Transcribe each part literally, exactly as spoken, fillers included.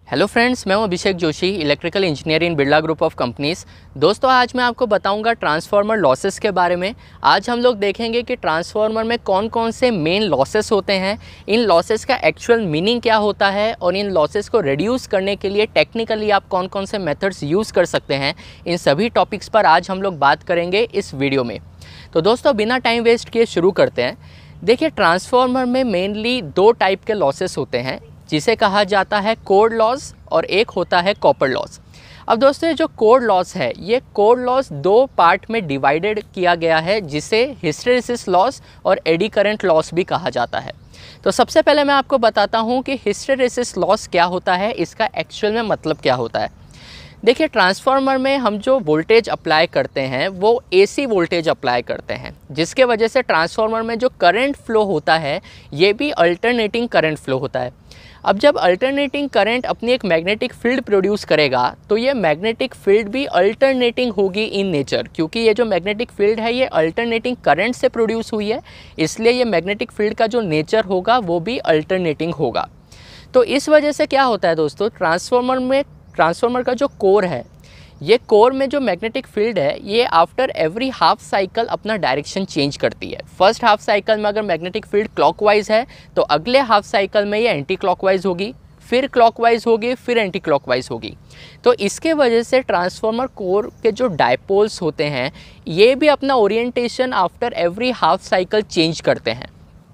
Hello friends, मैं हूं Abhishek Joshi, electrical engineer in Birla group of companies. दोस्तों, आज मैं आपको बताऊंगा ट्रांसफार्मर लॉसेस के बारे में। आज हम लोग देखेंगे कि ट्रांसफार्मर में कौन कौन से मेन लॉसेस होते हैं, इन लॉसेस का एक्चुअल मीनिंग क्या होता है और इन लॉसेस को रिड्यूस करने के लिए टेक्निकली आप कौन कौन से मेथड्स यूज़ कर सकते हैं। इन सभी टॉपिक्स पर आज हम लोग बात करेंगे इस वीडियो में। तो दोस्तों, बिना टाइम वेस्ट किए शुरू करते हैं। देखिए, ट्रांसफार्मर में मेनली दो टाइप के लॉसेस होते हैं, जिसे कहा जाता है कोर लॉस और एक होता है कॉपर लॉस। अब दोस्तों, जो कोर लॉस है, ये कोर लॉस दो पार्ट में डिवाइडेड किया गया है, जिसे हिस्टेरिसिस लॉस और एडी करंट लॉस भी कहा जाता है। तो सबसे पहले मैं आपको बताता हूँ कि हिस्टेरिसिस लॉस क्या होता है, इसका एक्चुअल में मतलब क्या होता है। देखिए, ट्रांसफार्मर में हम जो वोल्टेज अप्लाई करते हैं वो एसी वोल्टेज अप्लाई करते हैं, जिसके वजह से ट्रांसफार्मर में जो करंट फ्लो होता है ये भी अल्टरनेटिंग करंट फ्लो होता है। अब जब अल्टरनेटिंग करंट अपनी एक मैग्नेटिक फील्ड प्रोड्यूस करेगा तो ये मैग्नेटिक फील्ड भी अल्टरनेटिंग होगी इन नेचर, क्योंकि ये जो मैग्नेटिक फील्ड है ये अल्टरनेटिंग करंट से प्रोड्यूस हुई है, इसलिए ये मैग्नेटिक फील्ड का जो नेचर होगा वो भी अल्टरनेटिंग होगा। तो इस वजह से क्या होता है दोस्तों, ट्रांसफार्मर में ट्रांसफार्मर का जो कोर है, ये कोर में जो मैग्नेटिक फील्ड है ये आफ्टर एवरी हाफ साइकिल अपना डायरेक्शन चेंज करती है। फर्स्ट हाफ साइकिल में अगर मैग्नेटिक फील्ड क्लॉकवाइज है तो अगले हाफ साइकिल में ये एंटी क्लॉकवाइज होगी, फिर क्लॉकवाइज होगी, फिर एंटी क्लॉकवाइज होगी। तो इसके वजह से ट्रांसफार्मर कोर के जो डायपोल्स होते हैं ये भी अपना orientation after every half cycle change करते हैं,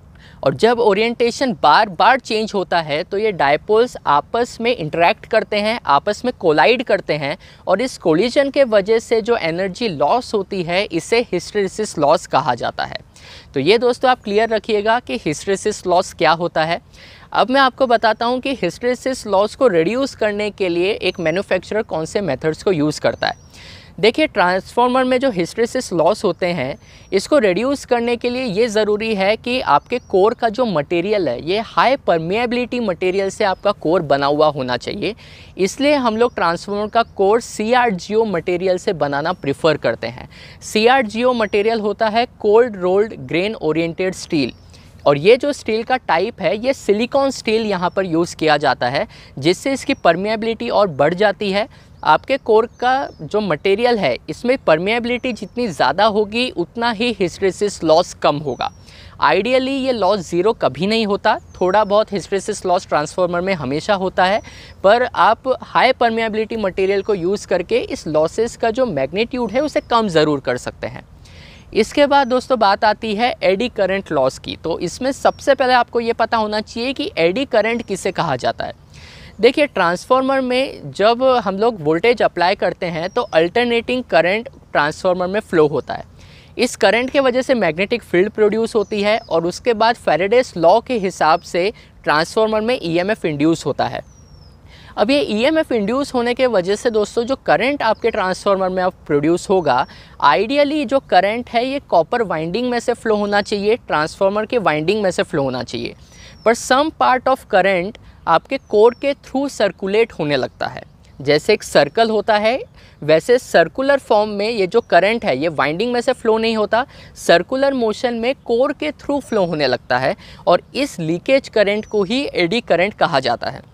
और जब ओरिएंटेशन बार बार चेंज होता है तो ये डायपोल्स आपस में इंटरेक्ट करते हैं, आपस में कोलाइड करते हैं, और इस कोलिजन के वजह से जो एनर्जी लॉस होती है इसे हिस्टेरिसिस लॉस कहा जाता है। तो ये दोस्तों आप क्लियर रखिएगा कि हिस्टेरिसिस लॉस क्या होता है। अब मैं आपको बताता हूँ कि हिस्टेरिसिस लॉस को रिड्यूस करने के लिए एक मैन्युफैक्चरर कौन से मेथड्स को यूज़ करता है। देखिए, ट्रांसफार्मर में जो हिस्टेरिसिस लॉस होते हैं इसको रिड्यूस करने के लिए ये ज़रूरी है कि आपके कोर का जो मटेरियल है ये हाई परमिएबिलिटी मटेरियल से आपका कोर बना हुआ होना चाहिए। इसलिए हम लोग ट्रांसफार्मर का core C R G O material से बनाना प्रिफर करते हैं। सी आर जी ओ मटेरियल होता है cold rolled grain oriented steel, और ये जो स्टील का टाइप है ये सिलिकॉन स्टील यहाँ पर यूज़ किया जाता है, जिससे इसकी परमिएबिलिटी और बढ़ जाती है। आपके कोर का जो मटेरियल है इसमें परमिएबिलिटी जितनी ज़्यादा होगी उतना ही हिस्टेरिसिस लॉस कम होगा। आइडियली ये लॉस ज़ीरो कभी नहीं होता, थोड़ा बहुत हिस्टेरिसिस लॉस ट्रांसफार्मर में हमेशा होता है, पर आप हाई परमिएबिलिटी मटेरियल को यूज़ करके इस लॉसेस का जो मैग्नीट्यूड है उसे कम ज़रूर कर सकते हैं। इसके बाद दोस्तों बात आती है एडी करंट लॉस की। तो इसमें सबसे पहले आपको ये पता होना चाहिए कि एडी करंट किसे कहा जाता है। देखिए, ट्रांसफार्मर में जब हम लोग वोल्टेज अप्लाई करते हैं तो अल्टरनेटिंग करंट ट्रांसफार्मर में फ़्लो होता है। इस करंट के वजह से मैग्नेटिक फील्ड प्रोड्यूस होती है, और उसके बाद फैराडेस लॉ के हिसाब से ट्रांसफार्मर में ईएमएफ इंड्यूस होता है। अब ये ईएमएफ इंड्यूस होने के वजह से दोस्तों जो करंट आपके ट्रांसफार्मर में अब प्रोड्यूस होगा, आइडियली जो करंट है ये कॉपर वाइंडिंग में से फ़्लो होना चाहिए, ट्रांसफार्मर के वाइंडिंग में से फ़्लो होना चाहिए। पर सम पार्ट ऑफ करंट आपके कोर के थ्रू सर्कुलेट होने लगता है। जैसे एक सर्कल होता है, वैसे सर्कुलर फॉर्म में ये जो करंट है ये वाइंडिंग में से फ़्लो नहीं होता, सर्कुलर मोशन में कोर के थ्रू फ़्लो होने लगता है, और इस लीकेज करंट को ही एडी करंट कहा जाता है।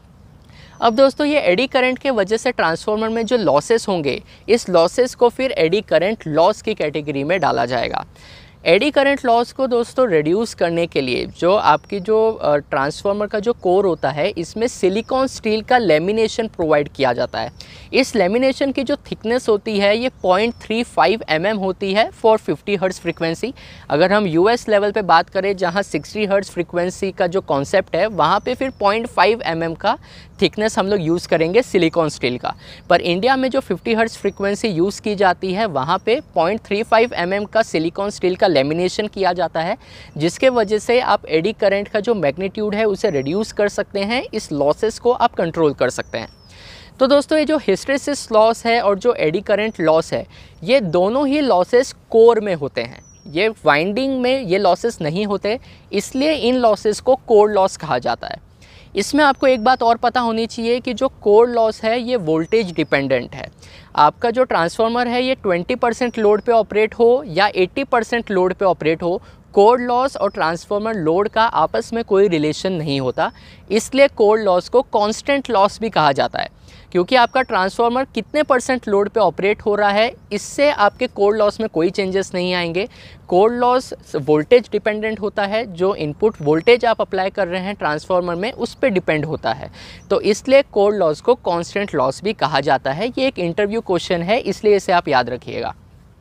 अब दोस्तों, ये एडी करंट के वजह से ट्रांसफार्मर में जो लॉसेस होंगे, इस लॉसेस को फिर एडी करंट लॉस की कैटेगरी में डाला जाएगा। एडी करंट लॉस को दोस्तों रिड्यूस करने के लिए जो आपकी जो ट्रांसफार्मर का जो कोर होता है इसमें सिलिकॉन स्टील का लेमिनेशन प्रोवाइड किया जाता है। इस लेमिनेशन की जो थिकनेस होती है ये point three five M M होती है फॉर फिफ्टी हर्ट्ज़ फ्रीक्वेंसी। अगर हम यूएस लेवल पे बात करें जहाँ सिक्सटी हर्ट्ज़ फ्रीक्वेंसी का जो कॉन्सेप्ट है वहाँ पे फिर पॉइंट फाइव एम एम का थिकनेस हम लोग यूज़ करेंगे सिलिकॉन स्टील का। पर इंडिया में जो फिफ्टी हर्ट्ज़ फ्रीक्वेंसी यूज़ की जाती है वहाँ पे point three five M M का सिलिकॉन स्टील का लेमिनेशन किया जाता है, जिसके वजह से आप एडी करंट का जो मैग्नीट्यूड है उसे रिड्यूस कर सकते हैं, इस लॉसेस को आप कंट्रोल कर सकते हैं। तो दोस्तों, ये जो हिस्टेरिसिस लॉस है और जो एडी करंट लॉस है ये दोनों ही लॉसेस कोर में होते हैं, ये वाइंडिंग में ये लॉसेस नहीं होते, इसलिए इन लॉसेस को कोर लॉस कहा जाता है। इसमें आपको एक बात और पता होनी चाहिए कि जो कोर लॉस है ये वोल्टेज डिपेंडेंट है। आपका जो ट्रांसफार्मर है ये ट्वेंटी परसेंट लोड पे ऑपरेट हो या एट्टी परसेंट लोड पे ऑपरेट हो, कोर लॉस और ट्रांसफार्मर लोड का आपस में कोई रिलेशन नहीं होता, इसलिए कोर लॉस को कांस्टेंट लॉस भी कहा जाता है, क्योंकि आपका ट्रांसफार्मर कितने परसेंट लोड पे ऑपरेट हो रहा है इससे आपके कोर लॉस में कोई चेंजेस नहीं आएंगे। कोर लॉस वोल्टेज डिपेंडेंट होता है, जो इनपुट वोल्टेज आप अप्लाई कर रहे हैं ट्रांसफार्मर में उस पर डिपेंड होता है, तो इसलिए कोर लॉस को कांस्टेंट लॉस भी कहा जाता है। ये एक इंटरव्यू क्वेश्चन है, इसलिए इसे आप याद रखिएगा।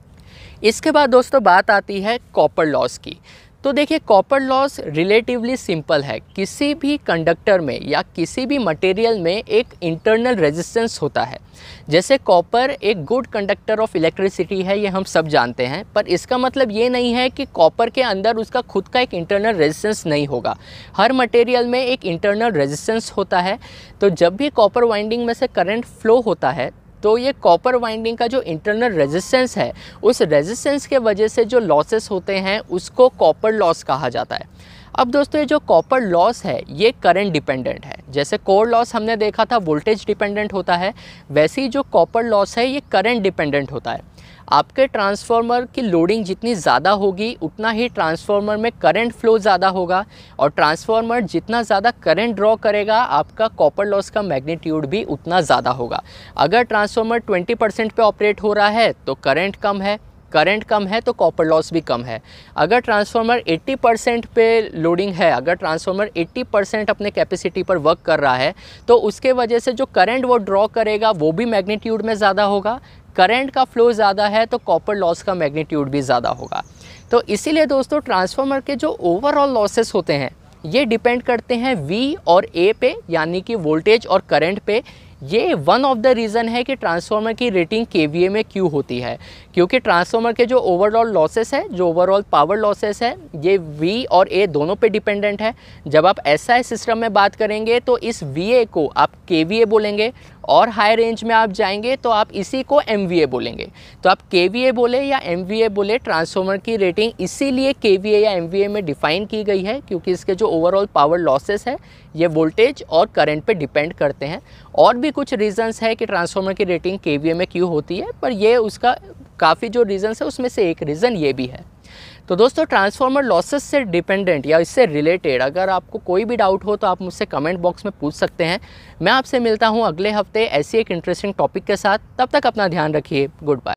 इसके बाद दोस्तों बात आती है कॉपर लॉस की। तो देखिए, कॉपर लॉस रिलेटिवली सिंपल है। किसी भी कंडक्टर में या किसी भी मटेरियल में एक इंटरनल रेजिस्टेंस होता है। जैसे कॉपर एक गुड कंडक्टर ऑफ इलेक्ट्रिसिटी है, ये हम सब जानते हैं, पर इसका मतलब ये नहीं है कि कॉपर के अंदर उसका खुद का एक इंटरनल रेजिस्टेंस नहीं होगा। हर मटेरियल में एक इंटरनल रेजिस्टेंस होता है। तो जब भी कॉपर वाइंडिंग में से करंट फ्लो होता है तो ये कॉपर वाइंडिंग का जो इंटरनल रेजिस्टेंस है, उस रेजिस्टेंस के वजह से जो लॉसेस होते हैं उसको कॉपर लॉस कहा जाता है। अब दोस्तों, ये जो कॉपर लॉस है ये करंट डिपेंडेंट है। जैसे कोर लॉस हमने देखा था वोल्टेज डिपेंडेंट होता है, वैसे ही जो कॉपर लॉस है ये करंट डिपेंडेंट होता है। आपके ट्रांसफार्मर की लोडिंग जितनी ज़्यादा होगी उतना ही ट्रांसफार्मर में करंट फ्लो ज़्यादा होगा, और ट्रांसफार्मर जितना ज़्यादा करंट ड्रॉ करेगा आपका कॉपर लॉस का मैग्नीट्यूड भी उतना ज़्यादा होगा। अगर ट्रांसफार्मर ट्वेंटी परसेंट पे ऑपरेट हो रहा है तो करंट कम है, करंट कम है तो कॉपर लॉस भी कम है। अगर ट्रांसफार्मर अस्सी परसेंट पे लोडिंग है, अगर ट्रांसफार्मर अस्सी परसेंट अपने कैपेसिटी पर वर्क कर रहा है तो उसके वजह से जो करंट वो ड्रॉ करेगा वो भी मैग्नीट्यूड में ज़्यादा होगा। करंट का फ्लो ज़्यादा है तो कॉपर लॉस का मैग्नीट्यूड भी ज़्यादा होगा। तो इसीलिए दोस्तों, ट्रांसफार्मर के जो ओवरऑल लॉसेस होते हैं ये डिपेंड करते हैं वी और ए पे, यानी कि वोल्टेज और करंट पे। ये वन ऑफ द रीज़न है कि ट्रांसफार्मर की रेटिंग केवीए में क्यों होती है, क्योंकि ट्रांसफार्मर के जो ओवरऑल लॉसेस है, जो ओवरऑल पावर लॉसेस है, ये वी और ए दोनों पे डिपेंडेंट है। जब आप एसआई सिस्टम में बात करेंगे तो इस वीए को आप केवीए बोलेंगे, और हाई रेंज में आप जाएंगे तो आप इसी को एमवीए बोलेंगे। तो आप केवीए बोले या एमवीए बोले, ट्रांसफार्मर की रेटिंग इसीलिए केवीए या एमवीए में डिफाइन की गई है, क्योंकि इसके जो ओवरऑल पावर लॉसेस है ये वोल्टेज और करंट पे डिपेंड करते हैं। और भी कुछ रीजंस है कि ट्रांसफार्मर की रेटिंग केवीए में क्यों होती है, पर ये उसका काफ़ी जो रीजंस है उसमें से एक रीज़न ये भी है। तो दोस्तों, ट्रांसफार्मर लॉसेस से डिपेंडेंट या इससे रिलेटेड अगर आपको कोई भी डाउट हो तो आप मुझसे कमेंट बॉक्स में पूछ सकते हैं। मैं आपसे मिलता हूं अगले हफ्ते ऐसी एक इंटरेस्टिंग टॉपिक के साथ। तब तक अपना ध्यान रखिए। Good bye.